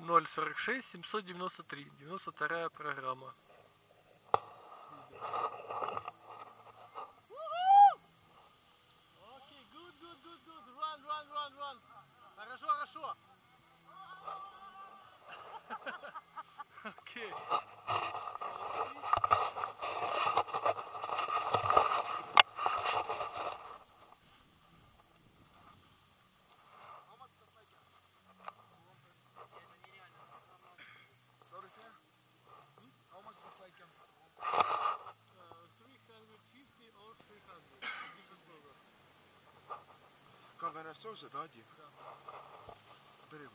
046 793, 92-я программа. Окей, good. Run. Хорошо. Окей. Sorry, sir. How much the flight can? 350 or 300. This is dollars. Камера все же, да, один? Берегу.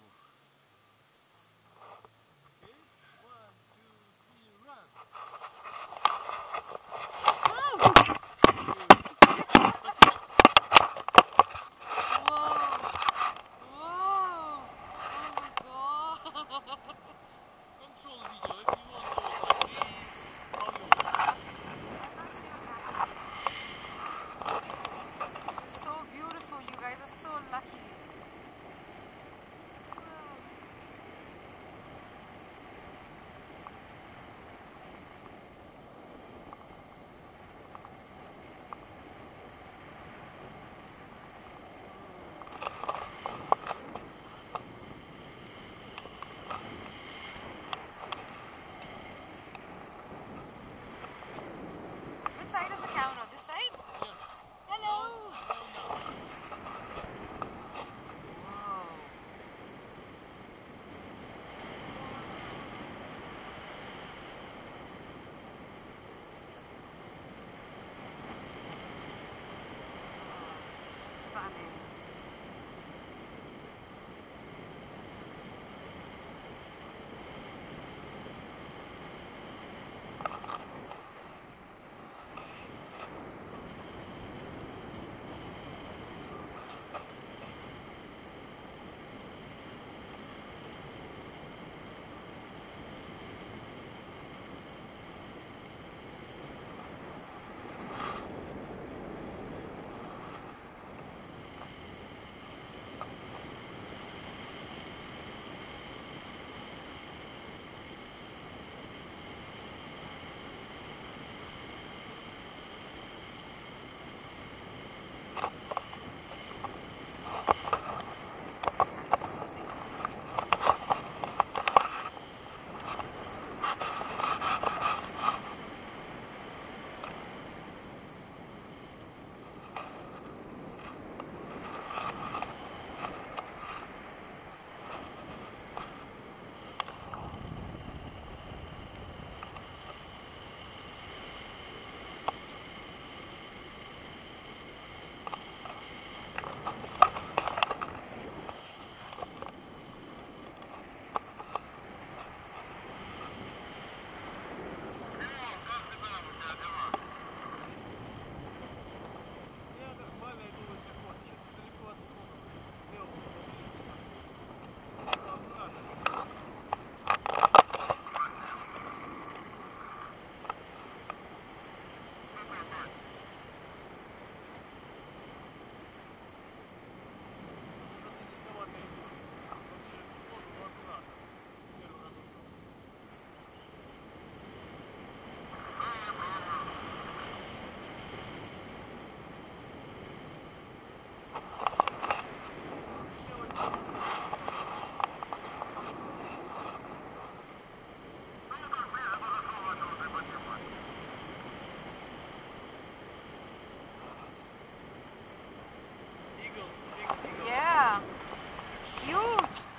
Okay, 1, 2, 3, run. Control video if you want to. This is so beautiful. You guys are so lucky. Which side is the camera? This side? Yes. Hello. Now. Wow. This is stunning. Я нормально иду высоко. Что-то далеко от склона. Левого поближе. Что-то низковато идет. Поближе к склону, но аккуратно. Первый раз упал. Eagle. Yeah. It's huge.